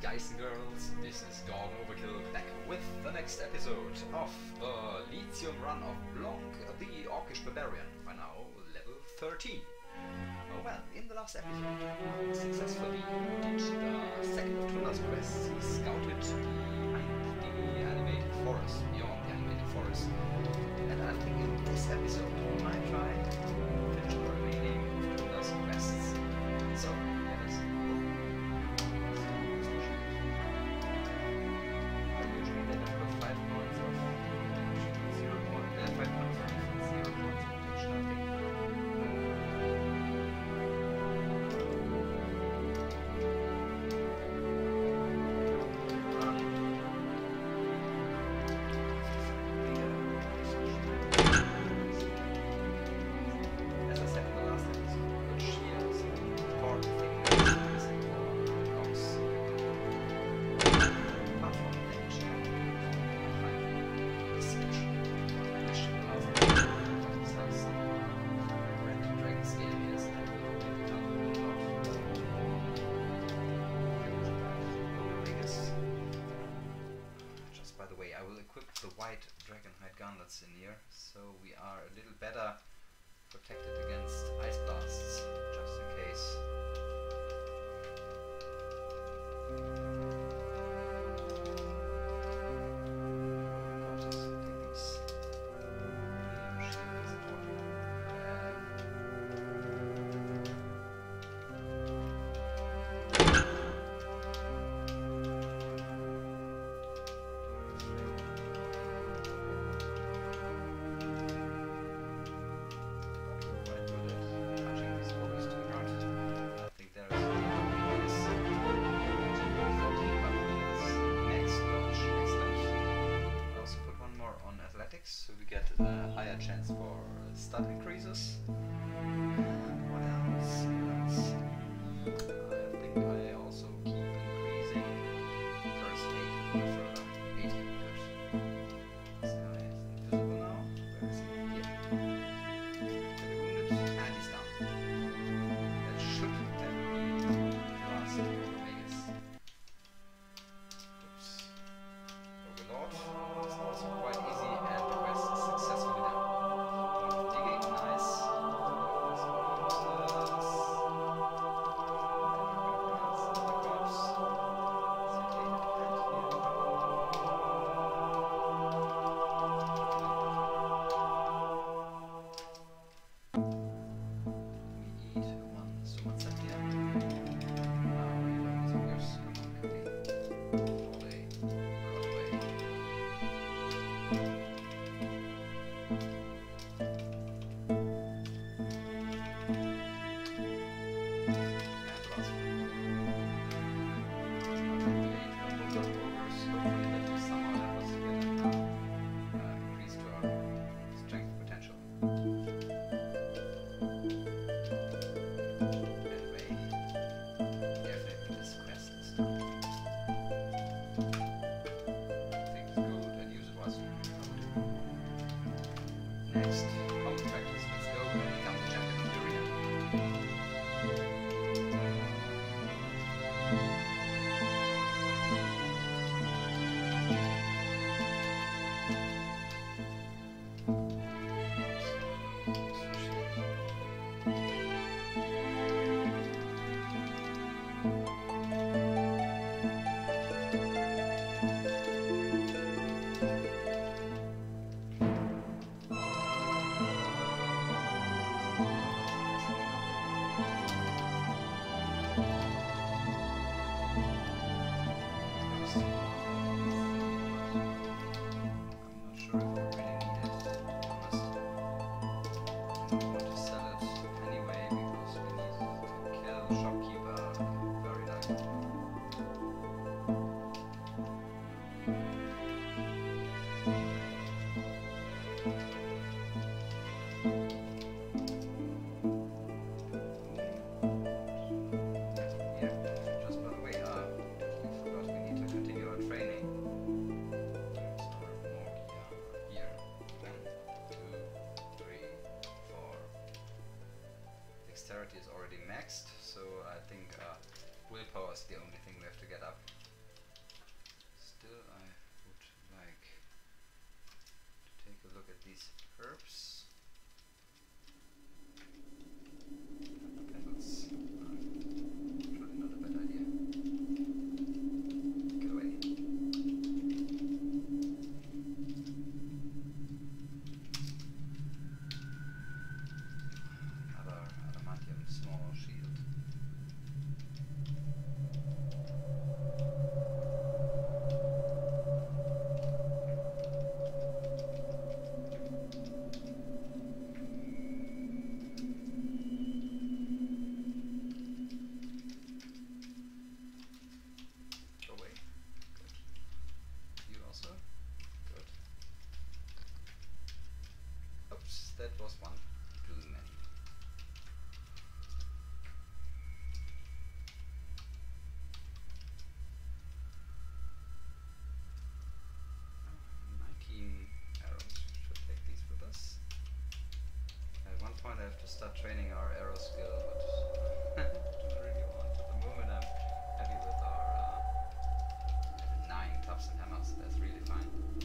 guys and girls, this is Overkill back with the next episode of the Lithium run of Blonk, the Orcish Barbarian, by now level 13. Well, in the last episode, we successfully did the second of Tunda's quests. He scouted the animated forest, beyond the animated forest. And I think in this episode, we might try to finish the remaining of Tunda's quests. So, let us go. Usually they have got 5 points of 0 points, 5 points of 0 points of protection, I think. I will equip the white dragonhide gauntlets in here, so we are a little better protected against ice blasts, just in case. So we get a higher chance for stat increases. What else? I think I also keep increasing first aid further. 80 good. This guy is invisible now. Where is he? Here. Wounded and he's down. That should then be the last Vegas. Oops. Overlord is also quite easy. Next, combat practice. Let's go and become the champion of Durian. Dexterity is already maxed, so I think willpower is the only thing we have to get up. still I would like to take a look at these herbs. Petals. Probably not a bad idea. Get away. Another adamantium small shield. That was one too many. Oh, 19 arrows. We should take these with us. At one point I have to start training our arrow skill, but I don't really want. At the moment I'm happy with our 9 clubs and hammers. That's really fine.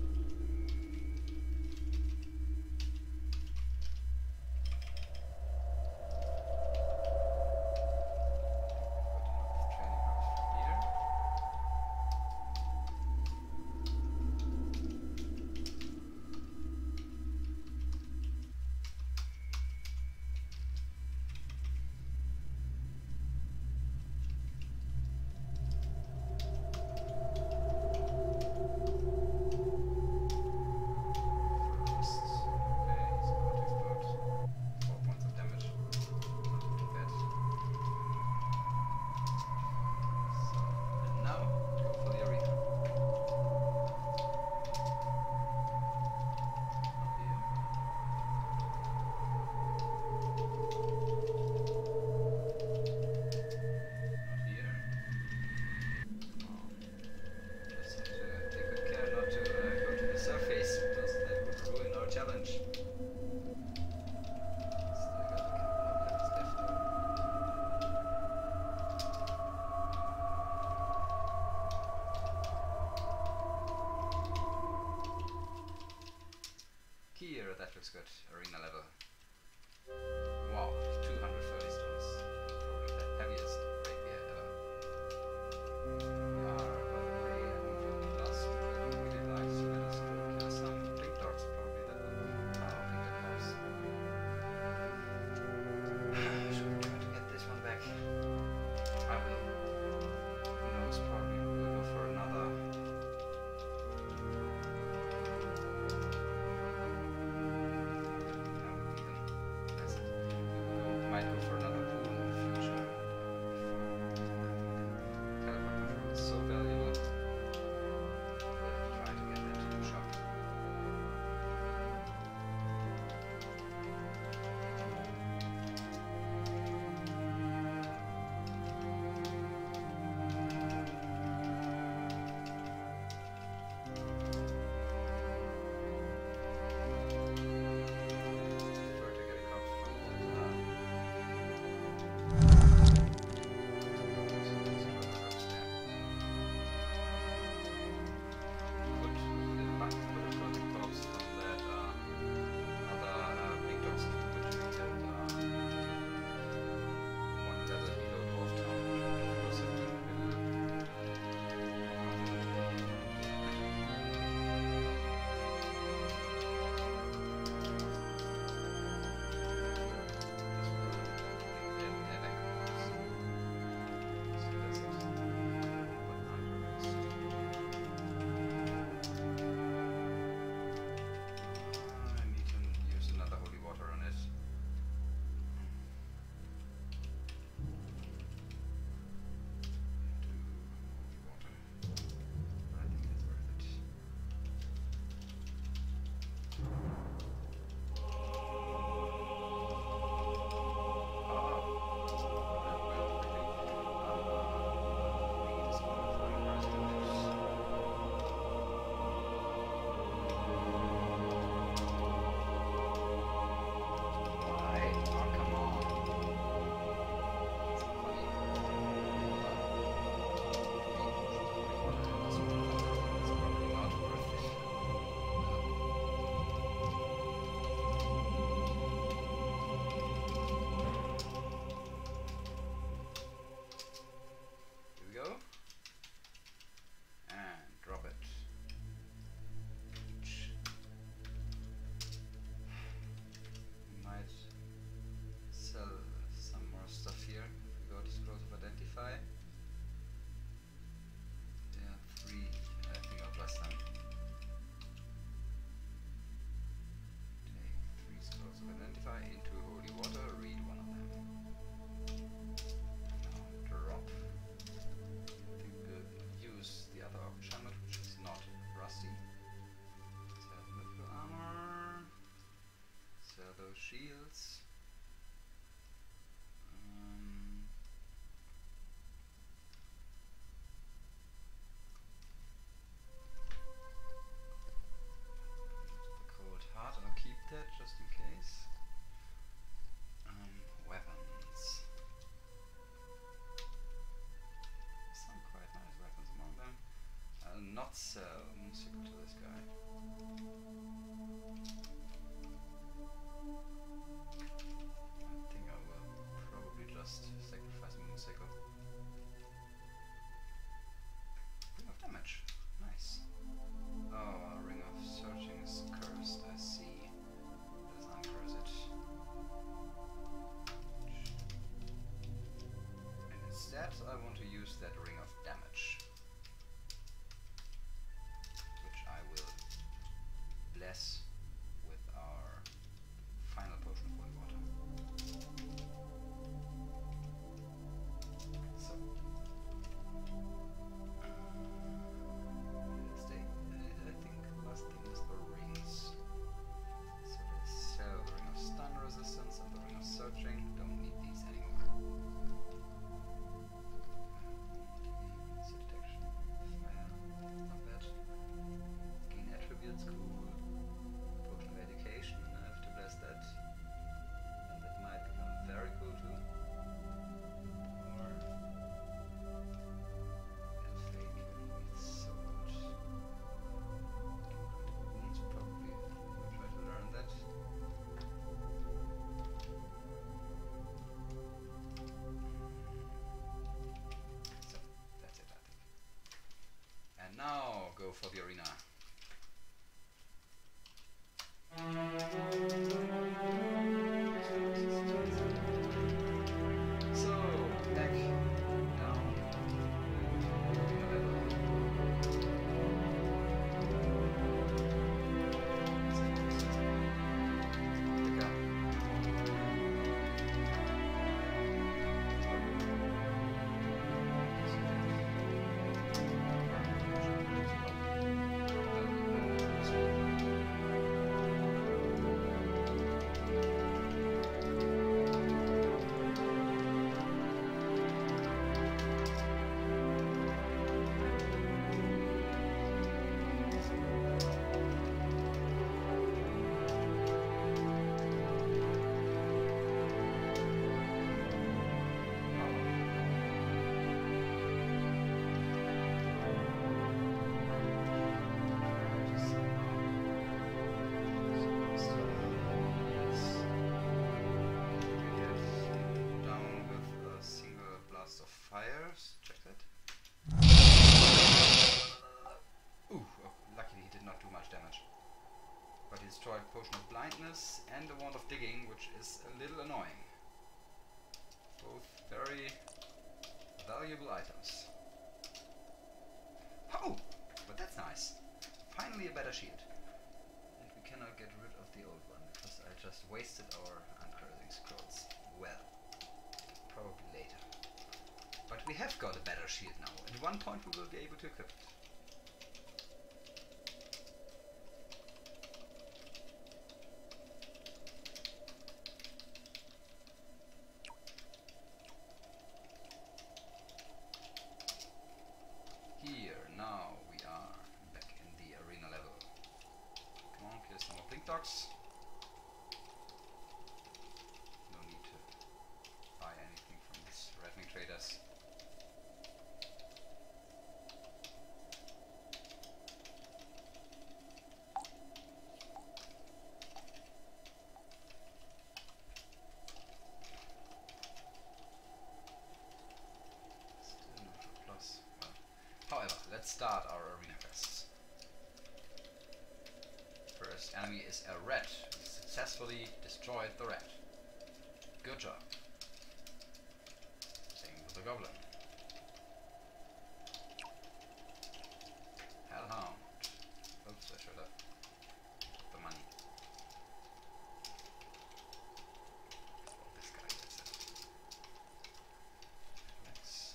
Here, that looks good. Arena level. Wow, 230 stones. Probably the heaviest rapier ever. We are, by the way, having from the last which I don't really like, so let us go kill some pink dogs. Probably that will be our bigger cows. Should we try to get this one back? I will. Who knows, probably we'll go for another. sell musical to this guy. I think I will probably just sacrifice Moonsicle. Ring of damage. Nice. Oh, Ring of Searching is cursed, I see. Let us uncurse it. And instead I want to use that Ring of Damage, which I will bless with our final potion of holy water. So, I think the last thing is the rings. So let's sell the Ring of Stun Resistance and the Ring of Searching. Don't need these anymore. Detection, fire, not bad. Gain attributes, cool. Potion of Education, I have to bless that. And that might become very cool too. Or and fake enemy sword. Wounds probably will try to learn that. So that's it, I think. And now go for the arena. So, back down arena level. Fires, check that. Ooh, oh, luckily he did not do much damage. But he destroyed Potion of Blindness and the Wand of Digging, which is a little annoying. Both very valuable items. Oh, but that's nice. Finally a better shield. And we cannot get rid of the old one, because I just wasted our uncurling scrolls. Well, probably later. But we have got a better shield now. At one point we will be able to equip it. Here, now we are back in the arena level. Come on, kill some more blink dogs. No need to buy anything from these ravening traders. However, let's start our arena quests. First enemy is a rat. We successfully destroyed the rat. Good job. Same with the goblin. Hellhound. Oops, I should have took the money. Oh, this guy gets it. Next.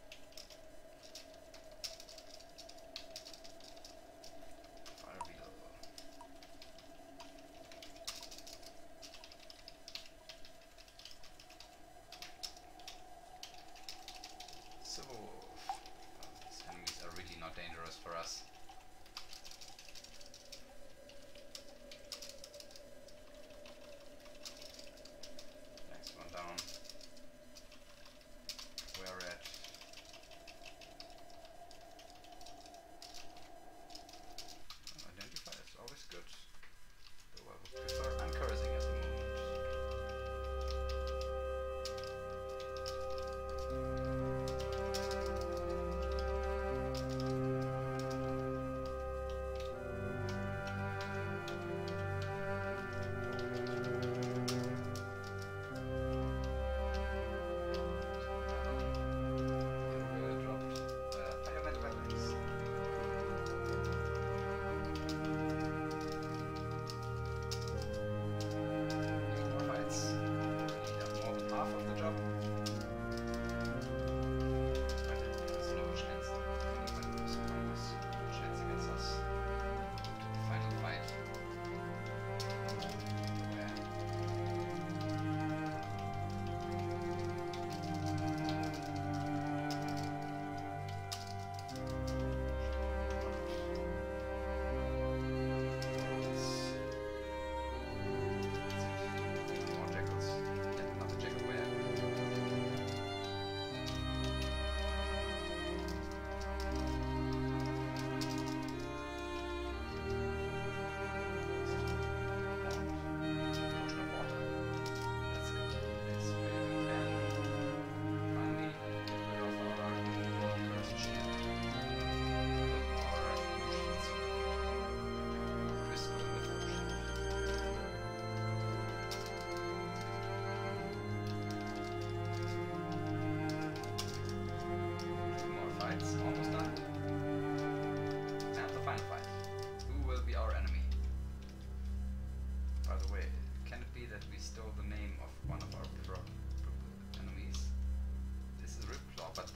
For us. Next one down. We're at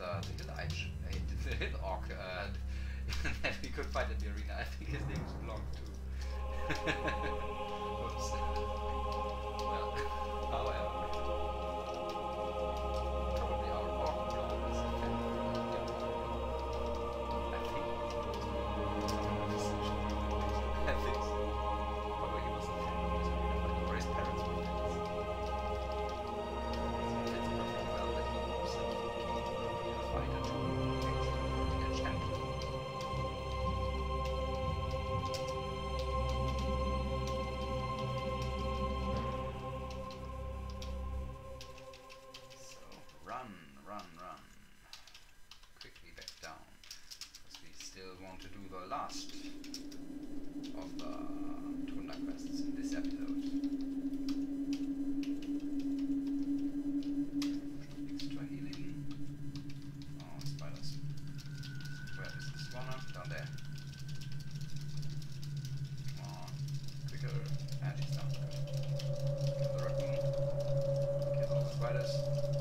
the hill orc that we could fight in the arena. I think his name is Blonk too. Oops. Well, however, probably our orc Blonk is a fan of I think. I think so. Probably he was a fan of this arena, or his parents were fans. To do the last of the Tunda quests in this episode. Extra healing. Oh, spiders. Where is the spawner? Down there. Come on. Quicker. And he's down. Good. Kill the raccoon. Kill all the spiders.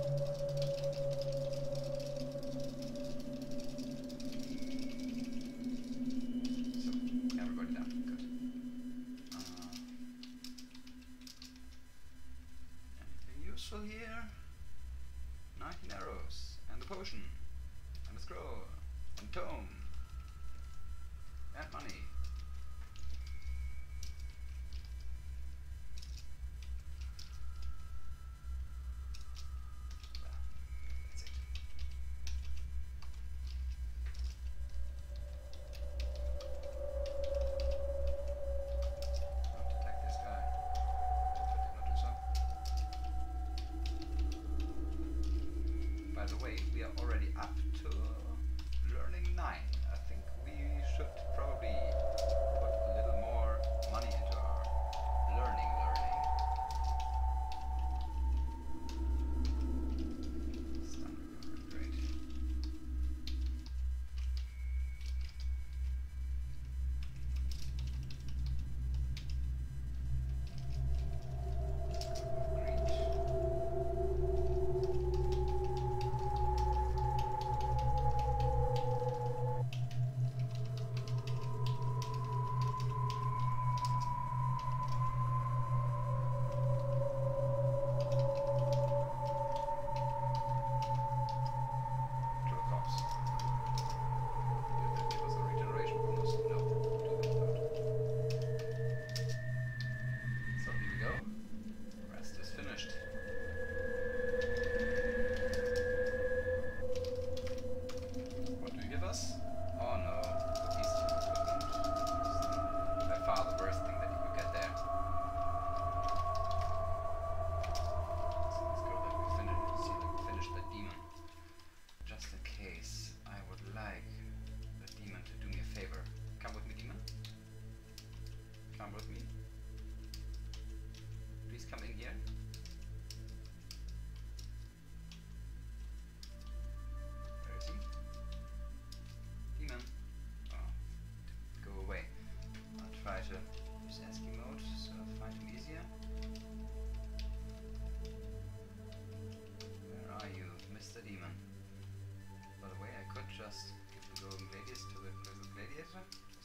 Here, 19 arrows, and the potion, and the scroll, and tome, and money. Well, that's it. Not attack this guy. I did not do so. By the way, we are already up to learning 9. I think we should probably put a little more money into our learning. Stun recovery, great. Use ASCII mode, so I find him easier. Where are you, Mr. Demon? By the way, I could just give the golden gladius to the little gladiator.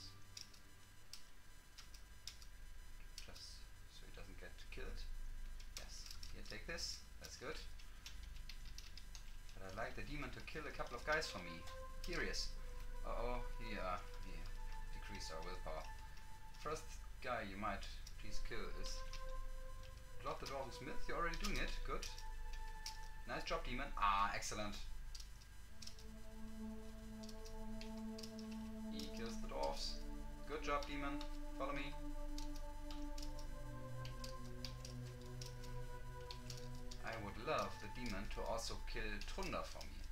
Just so he doesn't get killed. Yes, here, take this. That's good. But I'd like the demon to kill a couple of guys for me. Curious. Uh-oh, he decreased our willpower. First guy you might please kill is Drop the Dwarven Smith. You're already doing it. Good. Nice job, demon. Ah, excellent. He kills the dwarves. Good job, demon. Follow me. I would love the demon to also kill Tunda for me.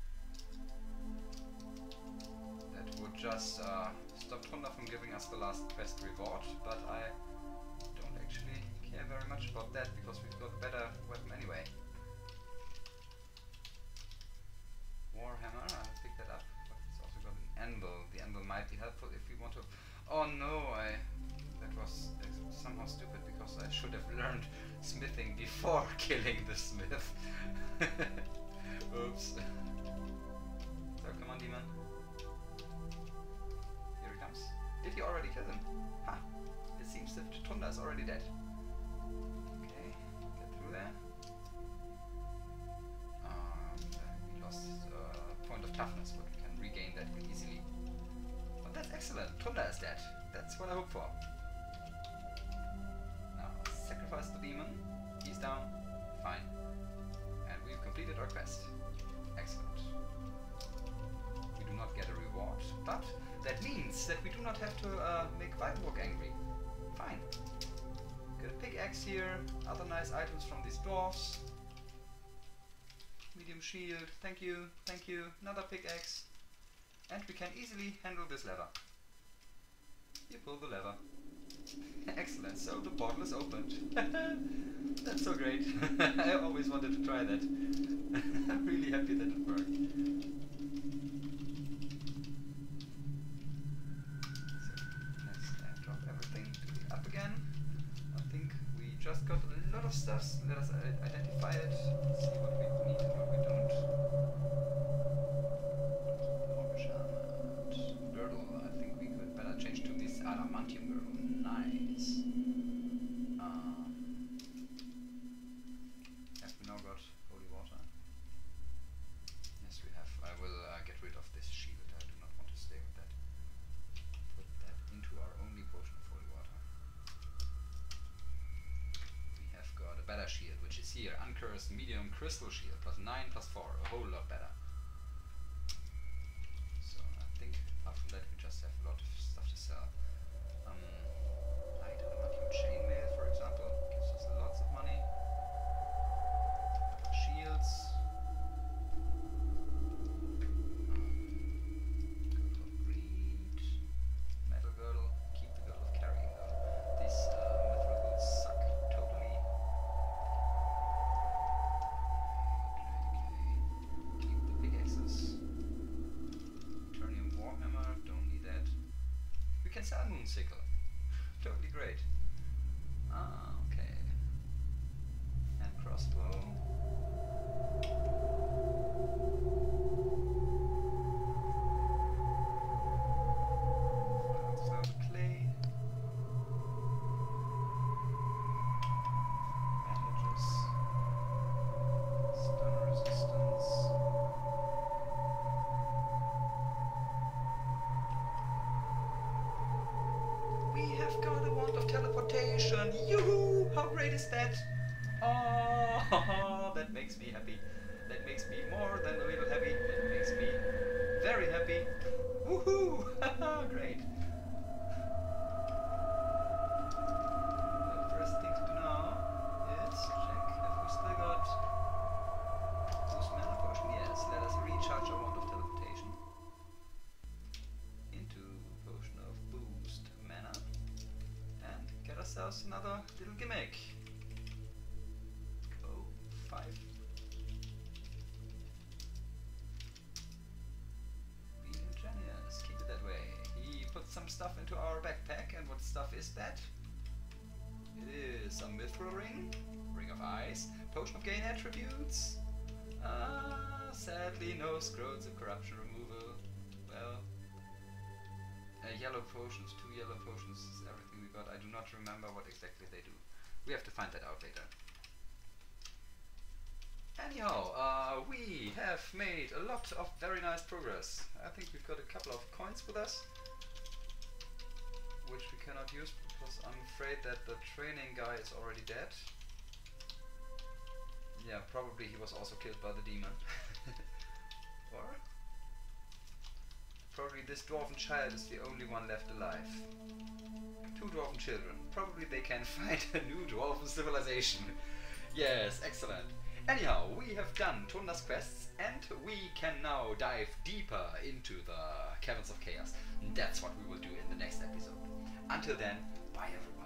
That would just stop Tunda from giving us the last quest reward, but I don't actually care very much about that because we've got a better weapon anyway. Warhammer, I'll pick that up, but it's also got an anvil. The anvil might be helpful if we want to... Oh no, that was somehow stupid because I should have learned smithing before killing the smith. Oops. on, demon. Here he comes. Did you already kill him? Ha! It seems that Tunda is already dead. Okay, get through there. We lost a point of toughness, but we can regain that easily. But that's excellent. Tunda is dead. That's what I hope for. Now, sacrifice the demon. He's down. Fine. And we've completed our quest. Excellent. We do not get a reward, but that means that we do not have to make Weidenburg angry. Fine. Get a pickaxe here, other nice items from these dwarfs. Medium shield, thank you, another pickaxe. And we can easily handle this lever. You pull the lever. Excellent, so the portal is opened. That's so great. I always wanted to try that. I'm really happy that it worked. So let's drop everything to the up again. I think we just got a lot of stuff. Let us identify it, see what we need and what we don't. Girdle. I think we could better change to this adamantium girdle. Nice. Have we now got holy water? Yes, we have. I will get rid of this shield. I do not want to stay with that. Put that into our only potion of holy water. We have got a better shield, which is here. Uncursed medium crystal shield. +9, +4. A whole lot better. So I think apart from that we just have a lot of stuff to sell. Light adamantium chainmail, for example, gives us lots of money. Shields. Girdle of greed. Metal girdle. Keep the girdle of carrying though. These mithril boots suck totally. Okay. Keep the pickaxes. Eternium warhammer. Don't need that. We can sell moon sickle. Totally great. Okay. And crossbow. Sell the clay. Bandages. Stun resistance. We have got a wand of teleportation. Yoo-hoo! How great is that? Oh, that makes me happy. That makes me more than a little happy. That makes me very happy. Woohoo! Great. The first thing to do now is check if we still got boost mana potion. Yes, let us recharge our wand of teleportation into potion of boost mana and get ourselves another little gimmick. Oh, 5. Be ingenious, keep it that way. He put some stuff into our backpack, and what stuff is that? It is a mithril ring, ring of ice, potion of gain attributes. Sadly no scrolls of corruption removal. Well, yellow potions, 2 yellow potions is everything we got. I do not remember what exactly they do. We have to find that out later. Anyhow, we have made a lot of very nice progress. I think we've got a couple of coins with us, which we cannot use because I'm afraid that the training guy is already dead. Yeah, probably he was also killed by the demon. Or probably this dwarven child is the only one left alive. 2 dwarven children. Probably they can find a new dwarven civilization. Yes, excellent. Anyhow, we have done Tunda's quests and we can now dive deeper into the Caverns of Chaos. And that's what we will do in the next episode. Until then, bye everyone.